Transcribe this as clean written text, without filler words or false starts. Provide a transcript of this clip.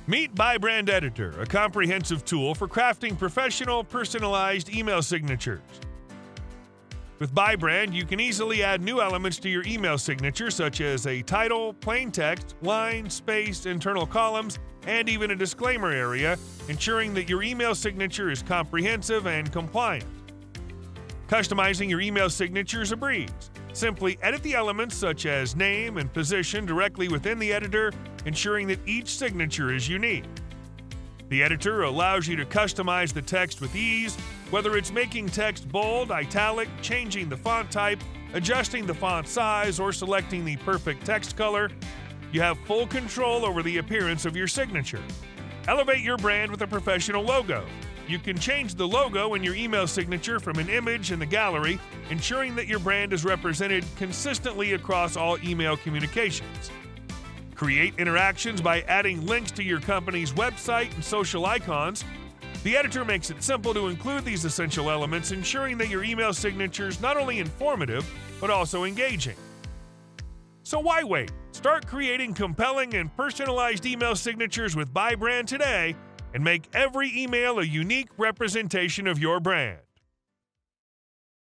Meet Bybrand Editor, a comprehensive tool for crafting professional, personalized email signatures. With Bybrand, you can easily add new elements to your email signature, such as a title, plain text, line, space, internal columns, and even a disclaimer area, ensuring that your email signature is comprehensive and compliant. Customizing your email signature is a breeze. Simply edit the elements such as name and position directly within the editor, ensuring that each signature is unique. The editor allows you to customize the text with ease, whether it's making text bold, italic, changing the font type, adjusting the font size, or selecting the perfect text color. You have full control over the appearance of your signature. Elevate your brand with a professional logo. You can change the logo in your email signature from an image in the gallery, ensuring that your brand is represented consistently across all email communications. Create interactions by adding links to your company's website and social icons. The editor makes it simple to include these essential elements, ensuring that your email signature is not only informative, but also engaging. So why wait? Start creating compelling and personalized email signatures with Bybrand today, and make every email a unique representation of your brand.